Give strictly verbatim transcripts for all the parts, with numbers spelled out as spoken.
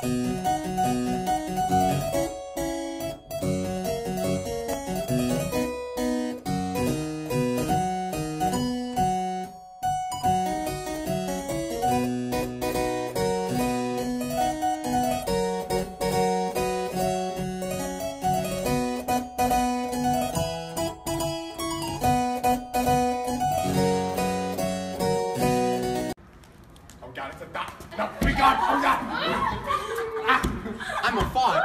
Oh god, it's a dot. No, we got it. Oh god. Ah, I'm a font.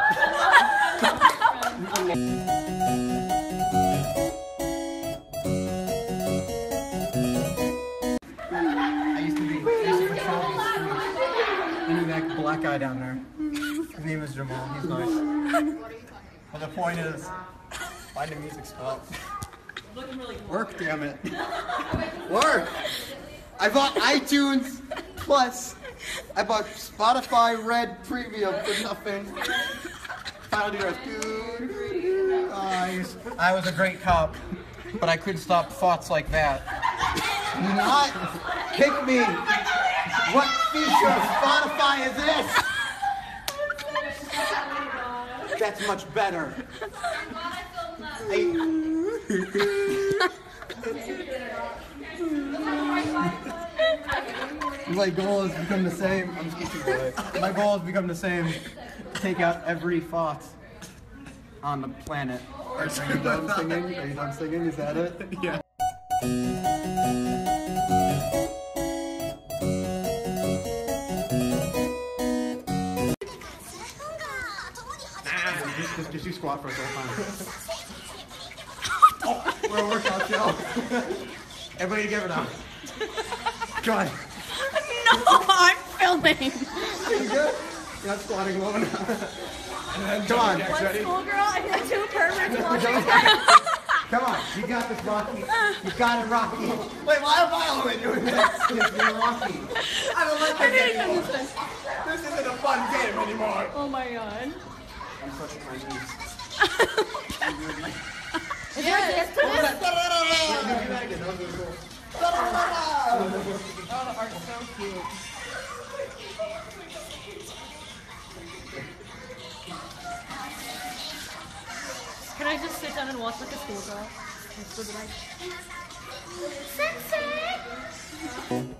I used to be, I used to patrol these streets. I knew that black guy down there. His name is Jamal. He's nice. But the point is, find a music spot. Work, damn it. Work! I bought iTunes Plus. I bought Spotify Red Premium for nothing. Final D R S. I was a great cop, but I couldn't stop thoughts like that. Do not pick me. What feature of Spotify is this? That's much better. I, My goal has become the same. I'm just kidding. My goal has become the same. Take out every thought on the planet. Are you done singing? Are you done singing? Is that it? Yeah. Ah, just, just, just you squat for a whole time. Oh, we're a workout show. Everybody give it up. Come on. No, I'm filming. You good? You're not squatting low enough. Come on. One schoolgirl and the two perverts watching. Come on. You got this, Rocky. You got it, Rocky. Wait, why am I always doing this? Because you're Rocky. I don't like this anymore. This isn't a fun game anymore. Oh my god. I'm pushing my knees. Yes, What was that? Yeah, do that again. That was really cool. oh, the art's so cute. Can I just sit down and watch like a schoolgirl? Sensei!